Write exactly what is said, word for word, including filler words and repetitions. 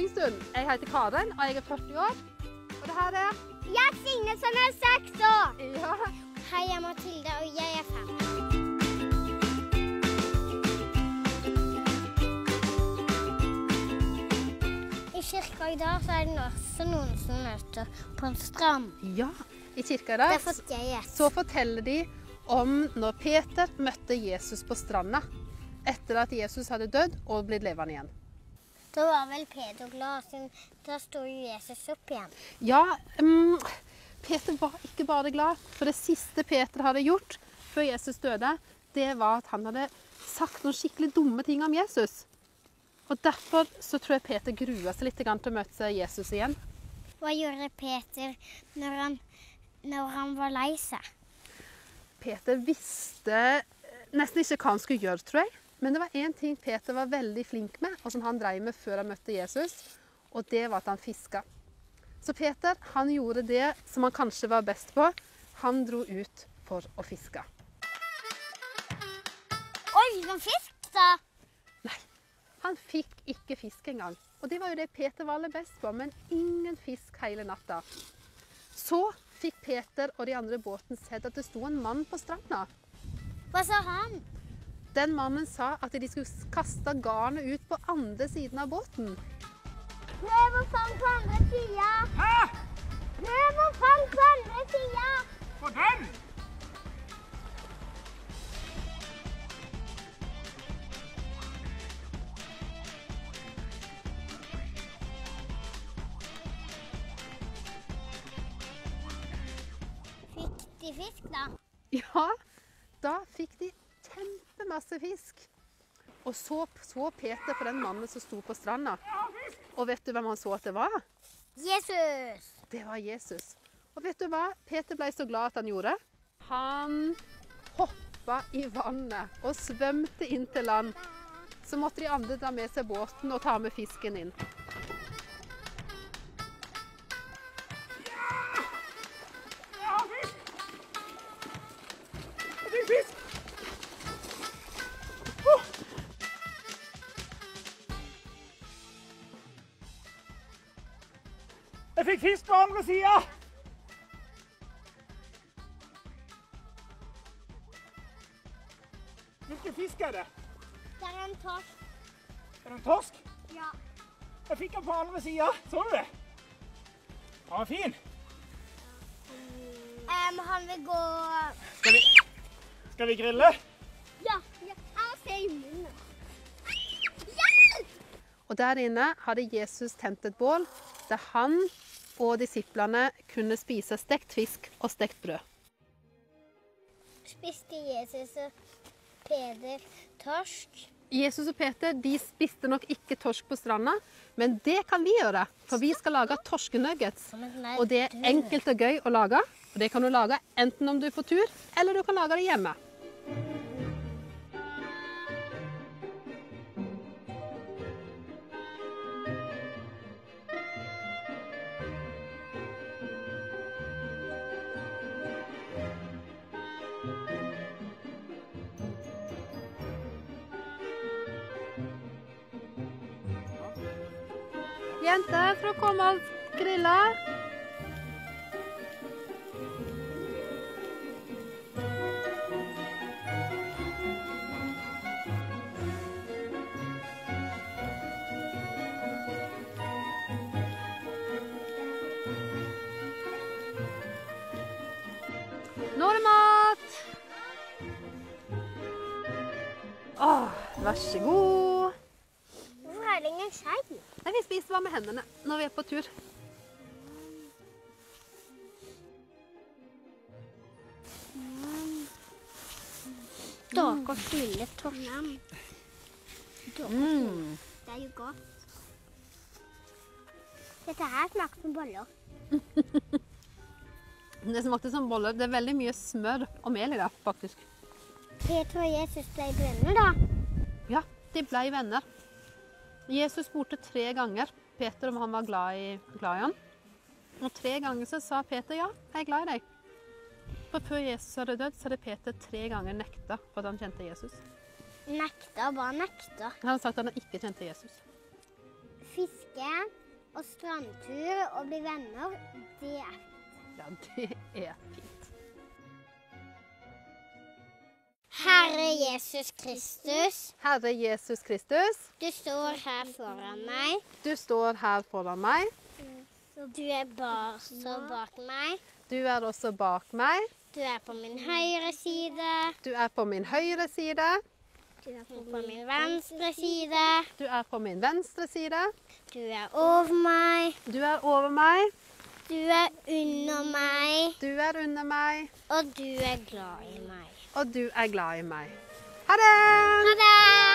Morgenstund. Jeg heter Karen, og jeg er førti år. Og det her er... Jeg er Signe, som er seks år. Ja. Hei, jeg er Mathilde, og jeg er fem. I kirka i dag så er det også noen som møter på en strand. Ja, i kirka i dag Det fått jeg et. så forteller de om når Peter møtte Jesus på stranda, etter at Jesus hadde dødd og blitt levende igjen. Da var vel Peter glad, siden da stod jo Jesus opp igjen. Ja, um, Peter var ikke bare glad, for det siste Peter hadde gjort før Jesus døde, det var at han hadde sagt noen skikkelig dumme ting om Jesus. Og derfor så tror jeg Peter gruer seg litt til å møte Jesus igjen. Hva gjorde Peter når han, når han var lei seg? Peter visste nesten ikke hva han skulle gjøre, tror jeg. Men det var en ting Peter var veldig flink med, og som han drev med før han møtte Jesus, og det var at han fisket. Så Peter, han gjorde det som han kanskje var best på. Han dro ut for å fiske. Oi, noen fisk da? Nei, han fikk ikke fisk engang. Og det var jo det Peter var aller best på, men ingen fisk hele natta. Så fikk Peter og de andre i båten sett at det sto en mann på stranda. Hva sa han? Den mannen sa at de skulle kaste garnet ut på andre siden av båten. Prøv å fange på andre siden. Hæ? Prøv å fange på andre siden. På den? Fikk de fisk da? Ja, da fikk de kjempemasse fisk. Og så så Peter på den mannen som sto på stranda. Og vet du hvem han så at det var? Jesus! Det var Jesus. Og vet du hva Peter ble så glad at han gjorde? Han hoppet i vannet og svømte inn til land. Så måtte de andre dra med seg båten og ta med fisken inn. Jeg har fisk! Jeg fikk fisk! Oh! Jeg fikk fisk på andre siden! Hvilken fisk er det? Det er en torsk. Er det en torsk? Ja. Jeg fikk den på andre siden. Så du det? Den var fin. Um, han vil gå... Skal vi, skal vi grille? Ja, ja. Jeg ser i munnen. Hjelp! Og der inne hadde Jesus tent et bål der han og disiplene kunne spise stekt fisk og stekt brød. Spiste Jesus og Peter torsk? Jesus og Peter de spiste nok ikke torsk på stranda, men det kan vi gjøre, for vi skal lage torskenuggets. Og det er enkelt og gøy å lage, og det kan du lage enten om du er på tur, eller du kan lage det hjemme. Jenter, for å komme og grille. Nå er det mat! Åh, vær så god. Hvorfor er det ingen skei? Nei, vi spiser bare med hendene når vi er på tur. Stakkars lille torsk. Mm. Det er jo godt. Dette her smaker som boller. Det smakte som boller. Det er veldig mye smør og mel i det, faktisk. Peter og Jesus ble venner da. Ja, de ble venner. Jesus spurte tre ganger Peter om han var glad i, glad i han. Og tre ganger så sa Peter ja, jeg er glad i deg. For før Jesus hadde dødd, så hadde Peter tre ganger nekta for at han kjente Jesus. Nekta, bare nekta. Han hadde sagt at han ikke kjente Jesus. fiske og strandtur og bli venner, det er fint. Ja, det er fint. Herre Jesus Kristus, Herre Jesus Kristus, du står her foran meg. du står her foran meg. Du er også bak meg. Du er også bak meg. Du er på min høyre side. Du er på min høyre side. Du er på min venstre side. Du er på min venstre side. Du er over meg. Du er over meg. Du er under meg. Du er under meg. Og du er glad i meg. Og du er glad i meg. Ha det! Ha det!